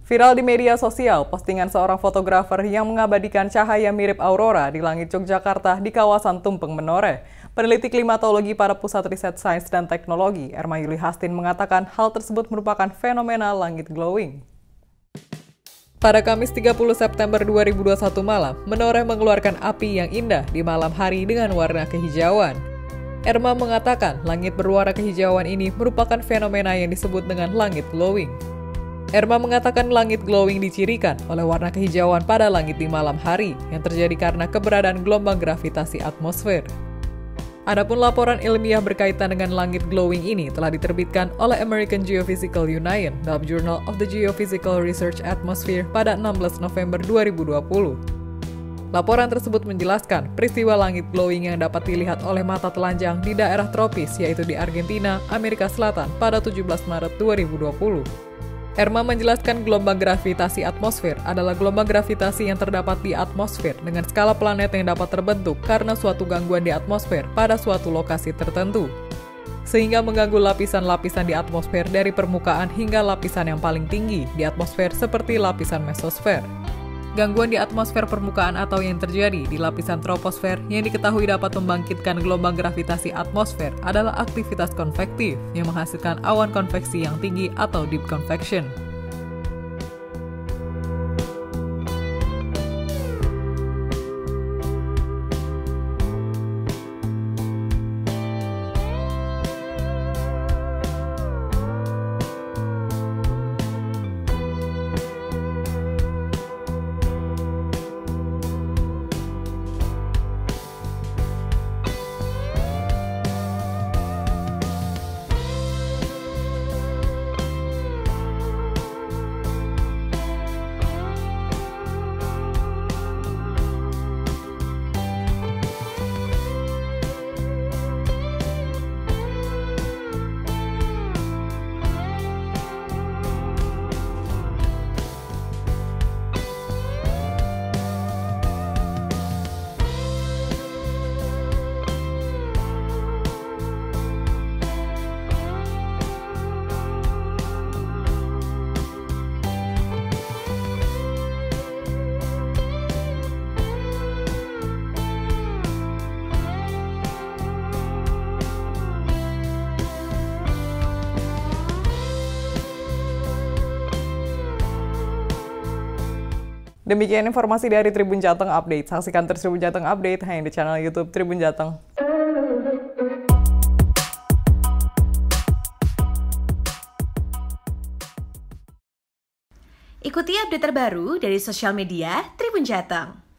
Viral di media sosial, postingan seorang fotografer yang mengabadikan cahaya mirip aurora di langit Yogyakarta di kawasan Tumpeng Menoreh. Peneliti klimatologi pada Pusat Riset Sains dan Teknologi, Erma Yuli Hastin, mengatakan hal tersebut merupakan fenomena langit glowing. Pada Kamis 30 September 2021 malam, Menoreh mengeluarkan api yang indah di malam hari dengan warna kehijauan. Erma mengatakan langit berwarna kehijauan ini merupakan fenomena yang disebut dengan langit glowing. Erma mengatakan langit glowing dicirikan oleh warna kehijauan pada langit di malam hari yang terjadi karena keberadaan gelombang gravitasi atmosfer. Adapun laporan ilmiah berkaitan dengan langit glowing ini telah diterbitkan oleh American Geophysical Union dalam Journal of the Geophysical Research Atmosphere pada 16 November 2020. Laporan tersebut menjelaskan peristiwa langit glowing yang dapat dilihat oleh mata telanjang di daerah tropis yaitu di Argentina, Amerika Selatan pada 17 Maret 2020. Erma menjelaskan gelombang gravitasi atmosfer adalah gelombang gravitasi yang terdapat di atmosfer dengan skala planet yang dapat terbentuk karena suatu gangguan di atmosfer pada suatu lokasi tertentu, sehingga mengganggu lapisan-lapisan di atmosfer dari permukaan hingga lapisan yang paling tinggi di atmosfer seperti lapisan mesosfer. Gangguan di atmosfer permukaan atau yang terjadi di lapisan troposfer yang diketahui dapat membangkitkan gelombang gravitasi atmosfer adalah aktivitas konvektif yang menghasilkan awan konveksi yang tinggi atau deep convection. Demikian informasi dari Tribun Jateng Update. Saksikan terus Tribun Jateng Update hanya di channel YouTube Tribun Jateng. Ikuti update terbaru dari sosial media Tribun Jateng.